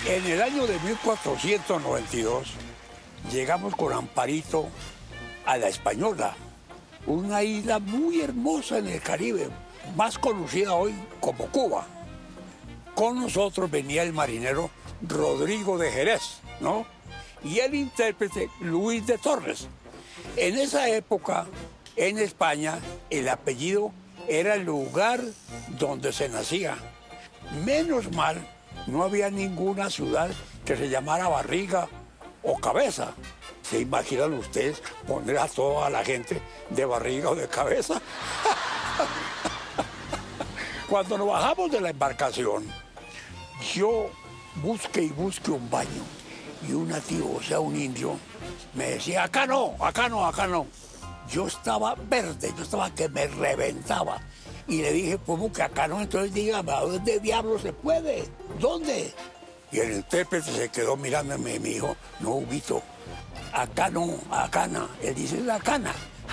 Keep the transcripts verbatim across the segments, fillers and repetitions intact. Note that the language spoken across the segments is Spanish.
En el año de mil cuatrocientos noventa y dos llegamos con Amparito a La Española, una isla muy hermosa en el Caribe, más conocida hoy como Cuba. Con nosotros venía el marinero Rodrigo de Jerez, ¿no? Y el intérprete Luis de Torres. En esa época, en España, el apellido era el lugar donde se nacía. Menos mal, no había ninguna ciudad que se llamara Barriga o Cabeza. ¿Se imaginan ustedes poner a toda la gente de barriga o de cabeza? Cuando nos bajamos de la embarcación, yo busqué y busqué un baño. Y un nativo, o sea, un indio, me decía, acá no, acá no, acá no. Yo estaba verde, yo estaba que me reventaba. Y le dije, ¿cómo que acá no? Entonces dígame, ¿a dónde diablo se puede? ¿Dónde? Y el intérprete se quedó mirándome y me dijo, no, Huguito, acá no, acá no. Él dice, la cana.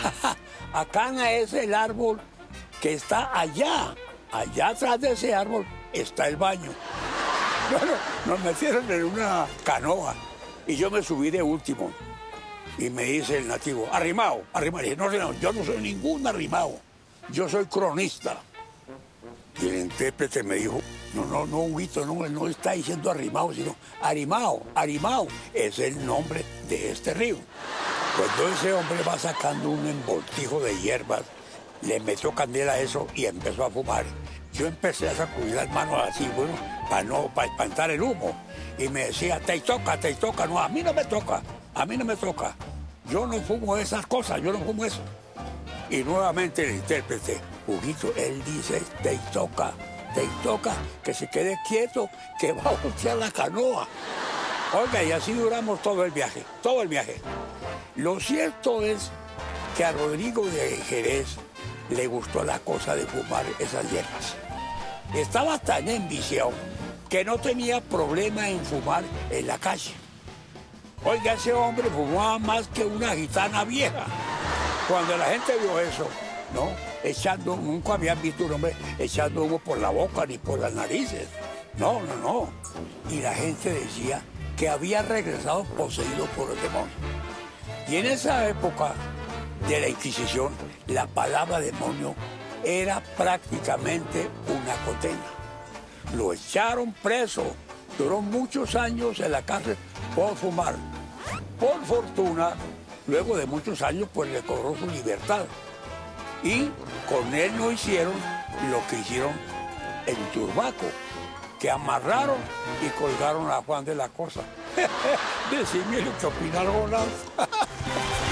Acana es el árbol que está allá. Allá atrás de ese árbol está el baño. Bueno, nos metieron en una canoa y yo me subí de último. Y me dice el nativo, arrimao, arrimao. Y dije, no, no, yo no soy ningún arrimao, yo soy cronista. Y el intérprete me dijo, no, no, no, Huguito, no, él no está diciendo arrimao, sino arimao, arimao. Es el nombre de este río. Cuando ese hombre va sacando un envoltijo de hierbas, le metió candela a eso y empezó a fumar. Yo empecé a sacudir las manos así, bueno, para no, para espantar el humo. Y me decía, te toca, te toca. No, a mí no me toca, a mí no me toca. Yo no fumo esas cosas, yo no fumo eso. Y nuevamente el intérprete, Huguito, él dice, te toca, te toca, que se quede quieto, que va a voltear la canoa. Oiga, y así duramos todo el viaje, todo el viaje. Lo cierto es que a Rodrigo de Jerez le gustó la cosa de fumar esas hierbas. Estaba tan enviciado que no tenía problema en fumar en la calle. Oiga, ese hombre fumaba más que una gitana vieja. Cuando la gente vio eso, ¿no? Echando, nunca habían visto un hombre echando humo por la boca ni por las narices. No, no, no. Y la gente decía que había regresado poseído por el demonio. Y en esa época de la Inquisición, la palabra demonio era prácticamente una condena. Lo echaron preso, duró muchos años en la cárcel por fumar. Por fortuna, luego de muchos años, pues le cobró su libertad. Y con él no hicieron lo que hicieron en Turbaco, que amarraron y colgaron a Juan de la Cosa. Decime lo que opinaron.